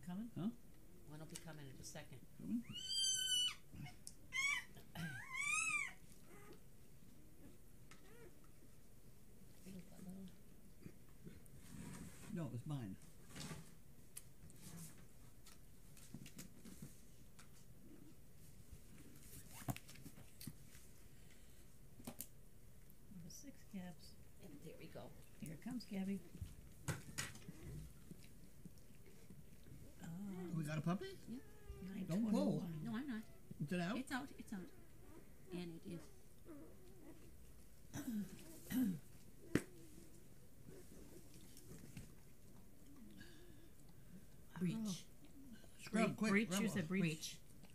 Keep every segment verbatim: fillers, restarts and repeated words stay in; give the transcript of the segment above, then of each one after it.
coming? Huh? One will be coming in a second. Coming? No, it's mine. Number six, Cabs. And there we go. Here it comes, Gabby. Oh, We got a puppy? nine Don't pull. twenty-one. No, I'm not. Is it out? It's out. It's out. And it is. Breach. Oh. Scrub, quick. Breach, rub you off. said breach. Breach.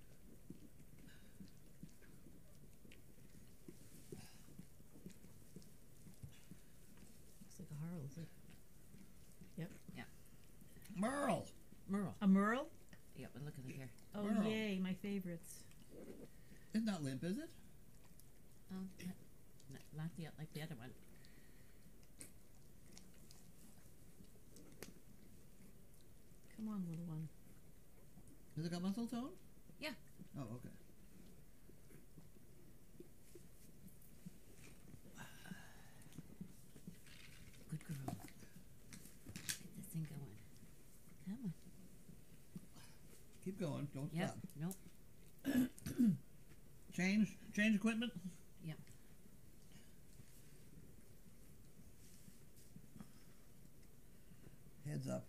Looks like a Harl, is it? Yep. Merle! Merle. A Merle? Yeah, but look at the hair. Oh, Merle. yay, my favorites. It's not limp, is it? Oh, not, not, not the, like the other one. Come on, little one. Has it got muscle tone? Yeah. Oh, okay. Good girl. Get this thing going. Come on. Keep going. Don't Yep. stop. Nope. Change. Change equipment. Yep. Heads up.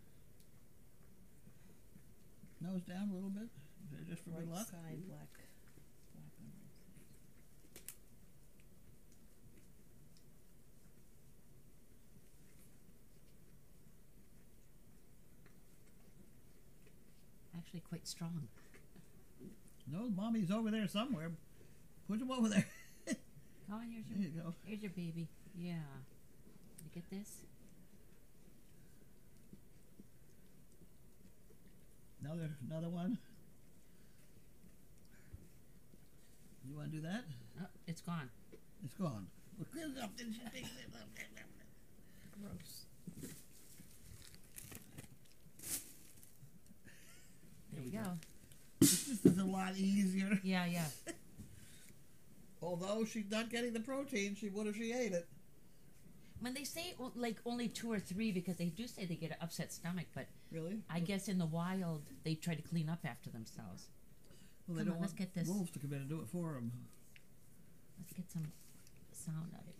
Nose down a little bit. Just for Right good luck. side, black. Black on right side. Actually, quite strong. No, mommy's over there somewhere. Push him over there. Come on, here's There your, you go. here's your baby. Yeah. You get this? Another, another one. You want to do that? Oh, it's gone. It's gone. Well, clear it up. Didn't you take it up? Gross. There we go. This is a lot easier. Yeah, yeah. Although she's not getting the protein she would if she ate it. When they say o- like only two or three, because they do say they get an upset stomach, but Really? I guess in the wild they try to clean up after themselves. Well, they Come don't on, let's want get this. wolves to come in and do it for them. Let's get some sound out of